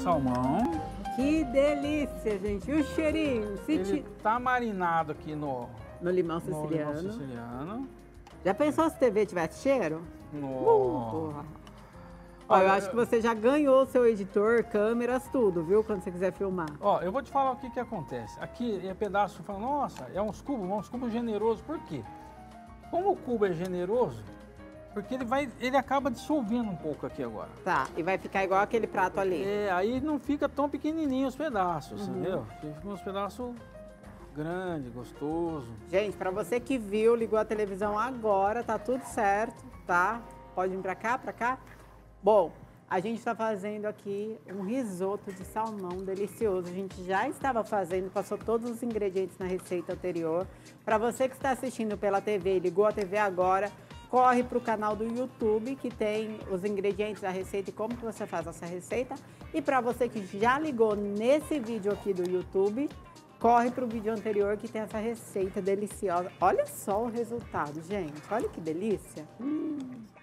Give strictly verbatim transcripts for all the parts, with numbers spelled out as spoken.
salmão. Que delícia, gente. E o cheirinho? Se Ele ti- tá marinado aqui no, No limão no siciliano. limão siciliano. Já pensou se a T V tivesse cheiro? No... Uh, Ó, eu Olha, acho que você já ganhou o seu editor, câmeras, tudo, viu? Quando você quiser filmar. Ó, eu vou te falar o que que acontece. Aqui é pedaço, fala, nossa, é uns cubos, uns cubos generosos. Por quê? Como o cubo é generoso, porque ele vai, ele acaba dissolvendo um pouco aqui agora. Tá, e vai ficar igual aquele prato ali. É, aí não fica tão pequenininho os pedaços, Uhum. entendeu? Fica uns pedaços grandes, gostoso. Gente, pra você que viu, ligou a televisão agora, tá tudo certo, tá? Pode vir pra cá, pra cá. Bom, a gente tá fazendo aqui um risoto de salmão delicioso. A gente já estava fazendo, passou todos os ingredientes na receita anterior. Pra você que está assistindo pela T V e ligou a T V agora, corre pro canal do YouTube que tem os ingredientes da receita e como que você faz essa receita. E pra você que já ligou nesse vídeo aqui do YouTube, corre para o vídeo anterior que tem essa receita deliciosa. Olha só o resultado, gente. Olha que delícia. Hum,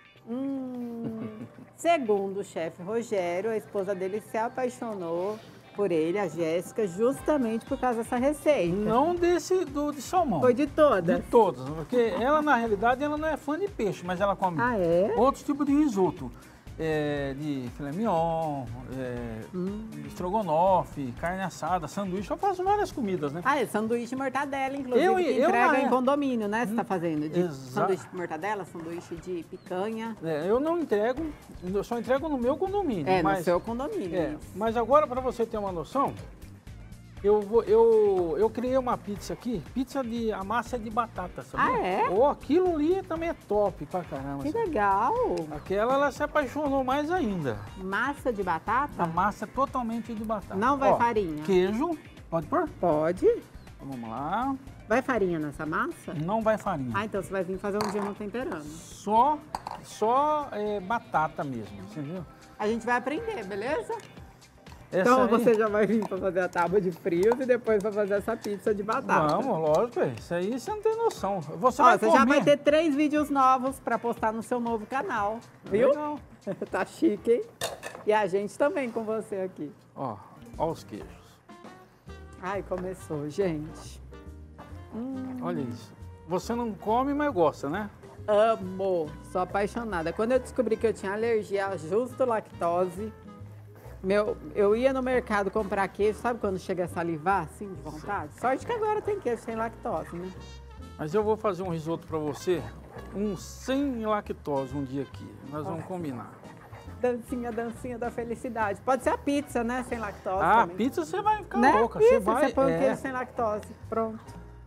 hum. Segundo o chefe Rogério, a esposa dele se apaixonou por ele, a Jéssica, justamente por causa dessa receita. Não desse do de salmão. Foi de todas? De todos, porque ela na realidade ela não é fã de peixe, mas ela come Ah, é? outros tipos de risoto. É, de filé mignon, é, Hum. estrogonofe, carne assada, sanduíche. Eu faço várias comidas, né? Ah, é sanduíche de mortadela, inclusive, Eu- que eu entrega na- em condomínio, né? Você tá fazendo de Exa- sanduíche de mortadela, sanduíche de picanha. É, eu não entrego, eu só entrego no meu condomínio. É, mas, no seu condomínio. é, isso. mas agora, para você ter uma noção, eu, vou, eu, eu criei uma pizza aqui, pizza de a massa é de batata, sabe? Ah, é? Oh, aquilo ali também é top pra caramba. Que sabe? legal. Aquela ela se apaixonou mais ainda. Massa de batata? A massa é totalmente de batata. Não vai Ó, farinha? Queijo, pode pôr? Pode. Então, vamos lá. Vai farinha nessa massa? Não vai farinha. Ah, então você vai vir fazer um dia no temperando. Só, só é, batata mesmo, você viu? A gente vai aprender, beleza? Essa então aí- você já vai vir para fazer a tábua de frios e depois vai fazer essa pizza de batata. Vamos, lógico, é. Isso aí você não tem noção. Você Ó, vai você comer. já vai ter três vídeos novos para postar no seu novo canal, viu? Legal. Tá chique, hein? E a gente também com você aqui. Ó, ó os queijos. Ai, começou, gente. Olha isso. Você não come, mas gosta, né? Amo, sou apaixonada. Quando eu descobri que eu tinha alergia a justo lactose, meu, eu ia no mercado comprar queijo, sabe quando chega a salivar, assim, de vontade? Sorte que agora tem queijo sem lactose, né? Mas eu vou fazer um risoto pra você, um sem lactose um dia aqui. Nós vamos combinar. Dancinha, dancinha da felicidade. Pode ser a pizza, né, sem lactose Ah, também. pizza você vai ficar Né? louca. Isso, Você vai. você põe o é. queijo sem lactose. Pronto.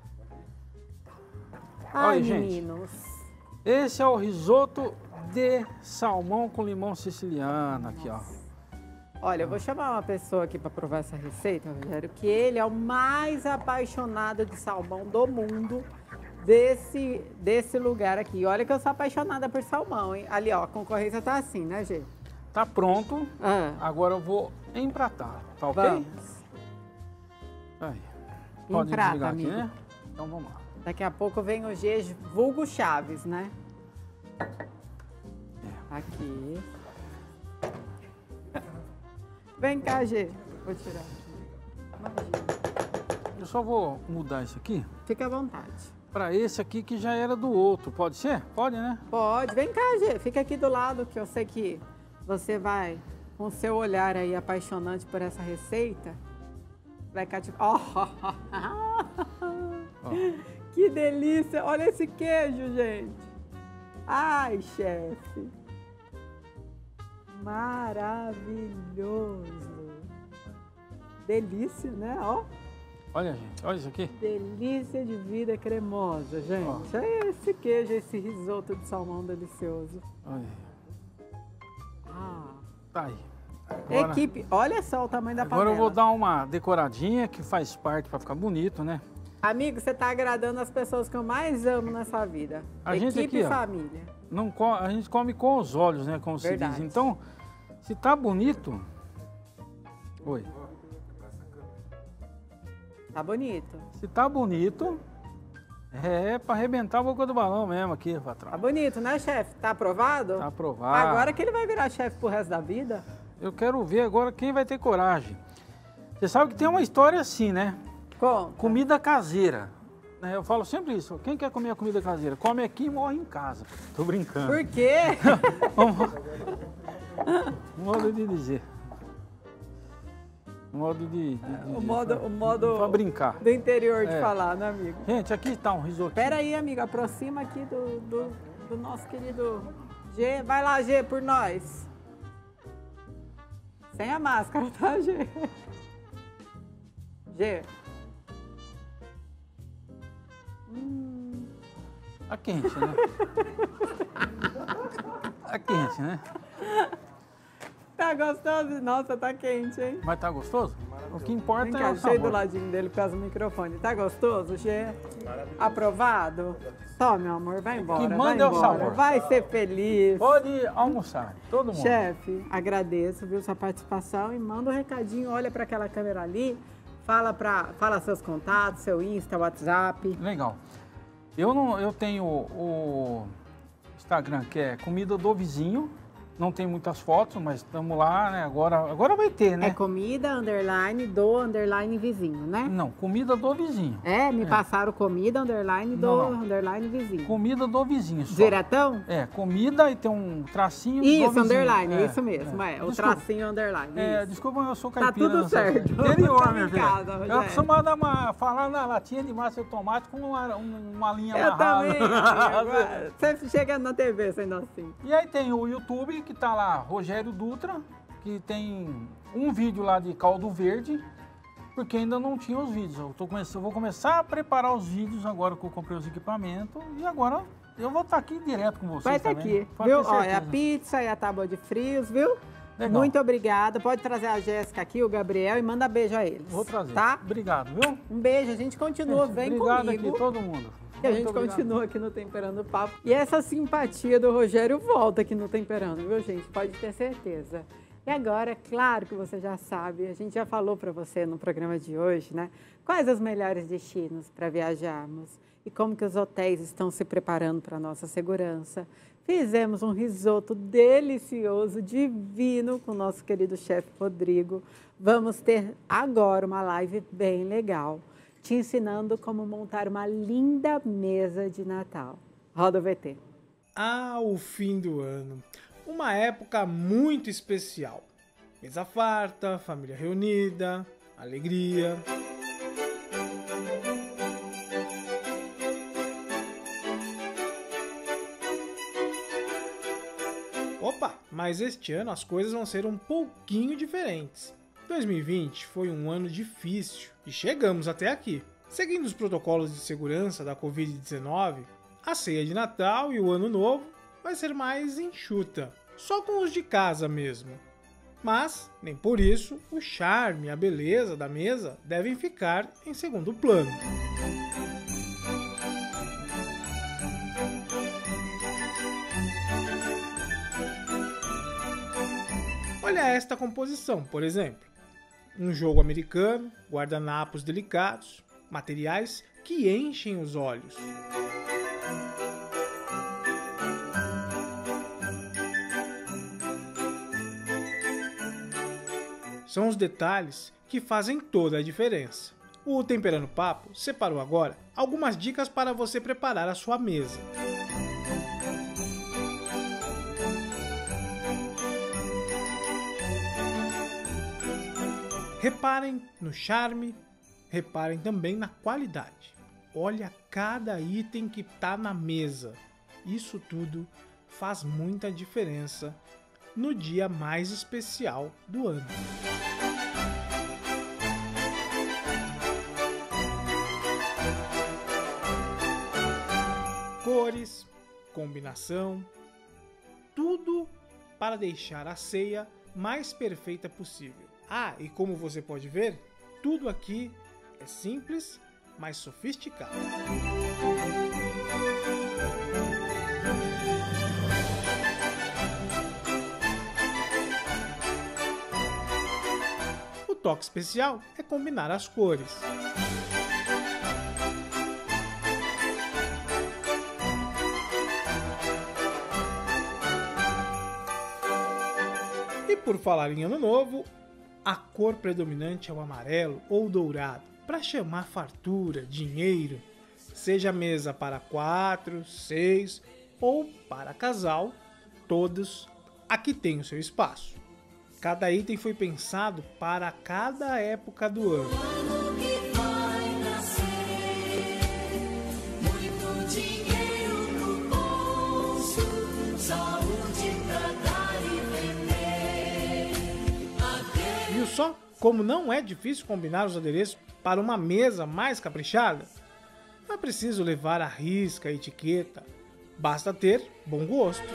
Ai, Olha, gente. meninos. Esse é o risoto de salmão com limão siciliano aqui, ó. Olha, eu vou chamar uma pessoa aqui para provar essa receita, Rogério, que ele é o mais apaixonado de salmão do mundo desse, desse lugar aqui. Olha que eu sou apaixonada por salmão, hein? Ali, ó, a concorrência tá assim, né, Gê? Tá pronto. Ah, Agora eu vou empratar, tá ok? vamos. Aí. Pode Emprata, desligar aqui, amigo. né? Então vamos lá. Daqui a pouco vem o G, vulgo Chaves, né? Aqui. Vem cá, G. Vou tirar. Imagina. Eu só vou mudar isso aqui Fica à vontade. para esse aqui que já era do outro. Pode ser? Pode, né? Pode. Vem cá, G. Fica aqui do lado que eu sei que você vai, com o seu olhar aí apaixonante por essa receita, vai cá tipo... Oh, Ó. que delícia! Olha esse queijo, gente! Ai, chefe! Maravilhoso! Delícia, né? Ó, Olha, gente, olha isso aqui. delícia de vida cremosa, gente. Ó. Olha esse queijo, esse risoto de salmão delicioso. Olha, Ah. tá aí. Agora, Equipe, olha só o tamanho da agora panela. eu vou dar uma decoradinha que faz parte para ficar bonito, né? Amigo, você tá agradando as pessoas que eu mais amo nessa vida. A gente Equipe aqui, e ó. família. Não co- a gente come com os olhos, né? Como se Verdade. diz. Então, se tá bonito. Oi. Tá bonito. Se tá bonito, é para arrebentar a boca do balão mesmo aqui, patrão. Tá bonito, né, chefe? Tá aprovado? Tá aprovado. Agora que ele vai virar chefe pro resto da vida. eu quero ver agora quem vai ter coragem. Você sabe que tem uma história assim, né? Conta. Comida caseira. Né? Eu falo sempre isso. Quem quer comer a comida caseira? Come aqui e morre em casa. Tô brincando. Por quê? Modo de dizer. Modo de... de, de O modo, o modo pra brincar. do interior de É. falar, né, amigo? Gente, aqui está um risoto. Pera aí, amigo, aproxima aqui do, do, do nosso querido G. Vai lá, G, por nós. Sem a máscara, tá, G? G. Hum. Tá quente, né? Tá quente, né? Tá gostoso? Nossa, tá quente, hein? Mas tá gostoso? O que importa Vem é cá, o cheio do sabor. ladinho dele por causa do microfone. Tá gostoso, G? Aprovado? Toma, meu amor, vai embora. Que vai manda é o embora. sabor. Vai ser feliz. Pode almoçar, todo mundo. Chefe, agradeço, viu, sua participação e manda um recadinho, olha para aquela câmera ali, fala, pra, fala seus contatos, seu Insta, WhatsApp. Legal. Eu, não, eu tenho o Instagram que é Comida do Vizinho. Não tem muitas fotos, mas estamos lá, né? Agora, agora vai ter, né? É comida, underline, do, underline, vizinho, né? Não, Comida do Vizinho. É, me passaram comida, underline, do, Não, não. underline, vizinho. Comida do Vizinho só. Diretão? É, comida e tem um tracinho do Isso, vizinho. underline, é isso mesmo, é. O Desculpa. tracinho, underline. É, isso. desculpa, eu sou Tá caipira. tudo nessa- certo. Interior, Tamo minha em filha. casa, Eu Rogério. acostumado a ma- falar na latinha de massa de tomate com uma, um- uma linha Eu amarrada. também, amigo. Sempre chegando na T V, sendo assim. E aí tem o YouTube, que tá lá, Rogério Dutra, que tem um vídeo lá de caldo verde, porque ainda não tinha os vídeos. Eu, tô começando, eu vou começar a preparar os vídeos agora que eu comprei os equipamentos, e agora eu vou estar aqui direto com vocês Vai estar também. aqui, Pode viu? ter Ó, é a certeza. pizza e a tábua de frios, viu? Legal. Muito obrigada. Pode trazer a Jéssica aqui, o Gabriel, e manda beijo a eles. Vou trazer. Tá? Obrigado, viu? Um beijo, a gente continua, Gente, vem obrigado comigo. aqui, todo mundo. E a Muito gente obrigado. continua aqui no Temperando Papo. E essa simpatia do Rogério volta aqui no Temperando, viu, gente? Pode ter certeza. E agora, claro que você já sabe, a gente já falou para você no programa de hoje, né? Quais os melhores destinos para viajarmos e como que os hotéis estão se preparando para a nossa segurança. Fizemos um risoto delicioso, divino, com o nosso querido chefe Rodrigo. Vamos ter agora uma live bem legal, te ensinando como montar uma linda mesa de Natal. Roda o V T. Ah, o fim do ano. Uma época muito especial. Mesa farta, família reunida, alegria. Opa, mas este ano as coisas vão ser um pouquinho diferentes. dois mil e vinte foi um ano difícil e chegamos até aqui. Seguindo os protocolos de segurança da covid dezenove, a ceia de Natal e o Ano Novo vai ser mais enxuta, só com os de casa mesmo. Mas, nem por isso, o charme e a beleza da mesa devem ficar em segundo plano. Olha esta composição, por exemplo. Um jogo americano, guardanapos delicados, materiais que enchem os olhos. São os detalhes que fazem toda a diferença. O Temperando Papo separou agora algumas dicas para você preparar a sua mesa. Reparem no charme, reparem também na qualidade. Olha cada item que está na mesa. Isso tudo faz muita diferença no dia mais especial do ano. Cores, combinação, tudo para deixar a ceia mais perfeita possível. Ah, e como você pode ver, tudo aqui é simples, mas sofisticado. O toque especial é combinar as cores. E por falar em ano novo, a cor predominante é o amarelo ou dourado, para chamar fartura, dinheiro, seja mesa para quatro, seis ou para casal, todos aqui tem o seu espaço. Cada item foi pensado para cada época do ano. Viu só como não é difícil combinar os adereços para uma mesa mais caprichada? Não é preciso levar à risca a etiqueta, basta ter bom gosto.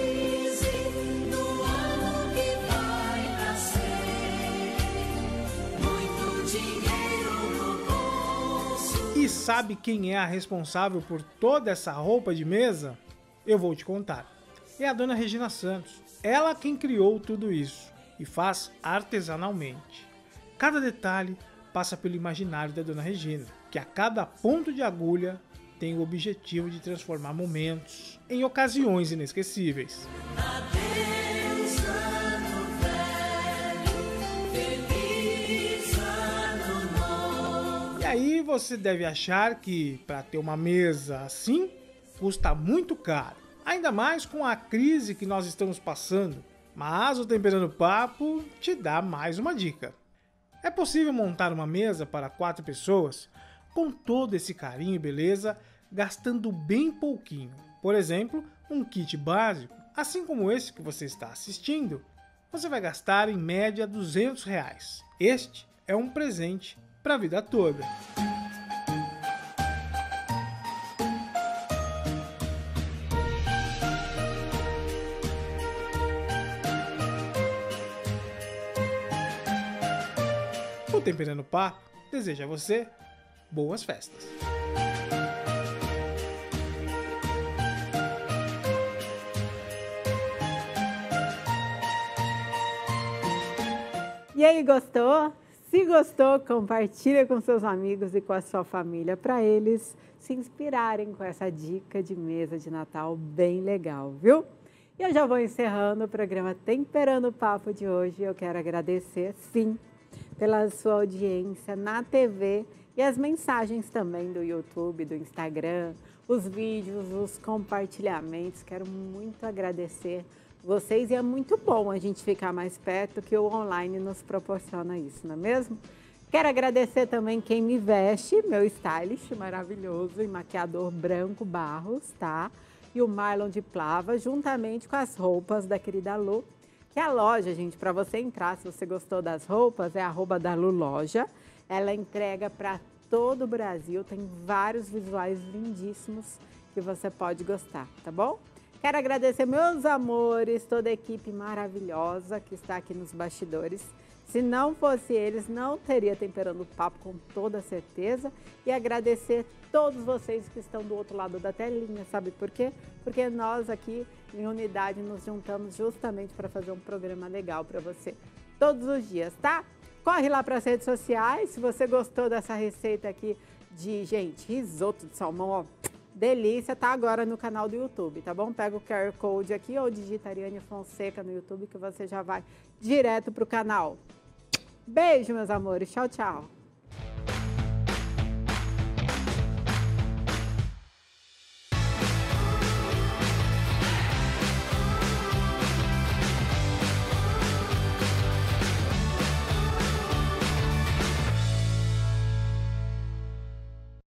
E sabe quem é a responsável por toda essa roupa de mesa? Eu vou te contar. É a dona Regina Santos. Ela quem criou tudo isso e faz artesanalmente. Cada detalhe passa pelo imaginário da dona Regina, que a cada ponto de agulha tem o objetivo de transformar momentos em ocasiões inesquecíveis. Adeus, ano velho, feliz ano novo. E aí você deve achar que para ter uma mesa assim custa muito caro, ainda mais com a crise que nós estamos passando. Mas o Temperando Papo te dá mais uma dica. É possível montar uma mesa para quatro pessoas com todo esse carinho e beleza, gastando bem pouquinho. Por exemplo, um kit básico, assim como esse que você está assistindo, você vai gastar em média duzentos reais. Este é um presente para a vida toda. O Temperando Papo deseja a você boas festas. E aí, gostou? Se gostou, compartilha com seus amigos e com a sua família para eles se inspirarem com essa dica de mesa de Natal bem legal, viu? E eu já vou encerrando o programa Temperando o Papo de hoje. Eu quero agradecer, sim, pela sua audiência na T V e as mensagens também do YouTube, do Instagram, os vídeos, os compartilhamentos. Quero muito agradecer vocês e é muito bom a gente ficar mais perto, que o online nos proporciona isso, não é mesmo? Quero agradecer também quem me veste, meu stylist maravilhoso e maquiador Branco Barros, tá? E o Marlon de Plava, juntamente com as roupas da querida Lu. Que a loja, gente, para você entrar, se você gostou das roupas, é arroba da Lu Loja. Ela entrega para todo o Brasil, tem vários visuais lindíssimos que você pode gostar, tá bom? Quero agradecer meus amores, toda a equipe maravilhosa que está aqui nos bastidores. Se não fosse eles, não teria Temperando o Papo com toda certeza. E agradecer todos vocês que estão do outro lado da telinha, sabe por quê? Porque nós aqui em unidade nos juntamos justamente para fazer um programa legal para você todos os dias, tá? Corre lá para as redes sociais, se você gostou dessa receita aqui de, gente, risoto de salmão, ó, delícia, tá agora no canal do YouTube, tá bom? Pega o Q R Code aqui ou digita Ariane Fonseca no YouTube que você já vai direto pro canal. Beijo, meus amores. Tchau, tchau.